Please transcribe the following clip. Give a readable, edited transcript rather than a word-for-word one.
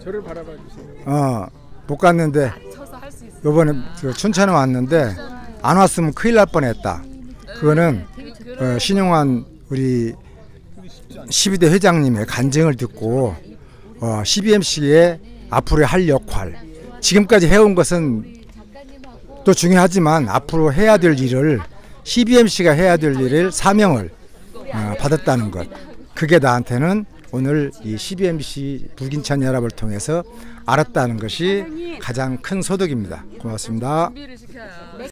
저를 바라봐 주세요. 못 갔는데 요번에 춘천에 왔는데 안 왔으면 큰일 날 뻔했다. 그거는 신용환 우리 12대 회장님의 간증을 듣고 CBMC의 앞으로 할 역할, 지금까지 해온 것은 또 중요하지만 앞으로 해야 될 일을 CBMC가 해야 될 일을 사명을 받았다는 것, 그게 나한테는 오늘 이 CBMC 불긴찬 연합을 통해서 알았다는 것이 가장 큰 소득입니다. 고맙습니다.